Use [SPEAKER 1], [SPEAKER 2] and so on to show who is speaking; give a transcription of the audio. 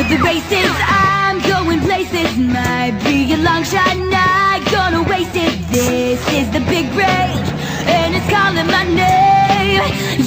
[SPEAKER 1] the races, I'm going places. Might be a long shot, not gonna waste it. This is the big break, and it's calling my name.